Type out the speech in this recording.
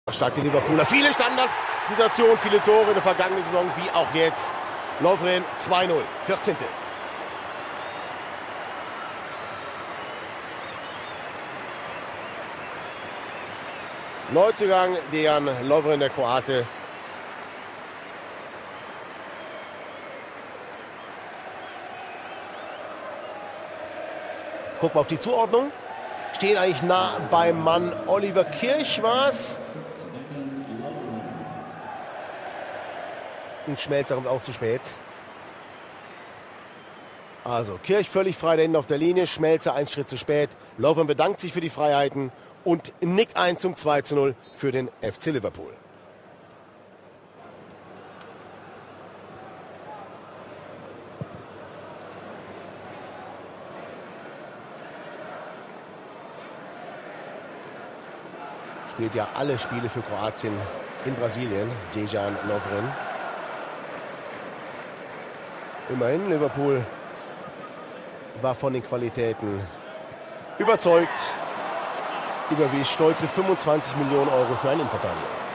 Stark die Liverpooler. Viele Standardsituationen, viele Tore in der vergangenen Saison, wie auch jetzt. Lovren 2-0, 14. Neuzugang Dejan Lovren, der Kroate. Gucken wir auf die Zuordnung. Stehen eigentlich nah beim Mann. Oliver Kirch war es. Und Schmelzer kommt auch zu spät. Also Kirch völlig frei da hinten auf der Linie. Schmelzer einen Schritt zu spät. Lovren bedankt sich für die Freiheiten und nickt ein zum 2:0 für den FC Liverpool. Spielt ja alle Spiele für Kroatien in Brasilien, Dejan Lovren. Immerhin, Liverpool war von den Qualitäten überzeugt. Überwies stolze 25 Millionen Euro für einen Innenverteidiger.